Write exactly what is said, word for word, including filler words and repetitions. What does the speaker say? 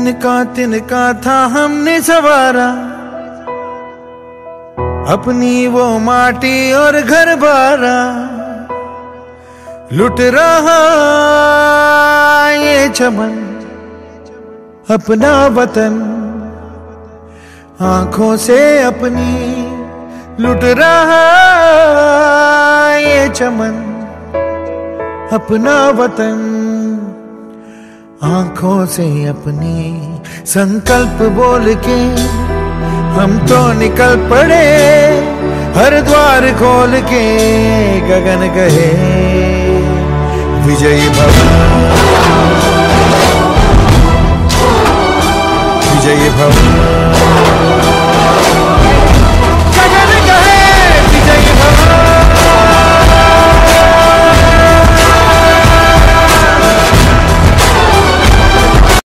तिनका तिनका था हमने सवारा, अपनी वो माटी और घर बारा। लुट रहा ये चमन अपना वतन, आंखों से अपनी लुट रहा ये चमन अपना वतन, आंखों से अपनी। संकल्प बोल के हम तो निकल पड़े, हर द्वार खोल के गगन कहे विजयी भव, विजयी भव।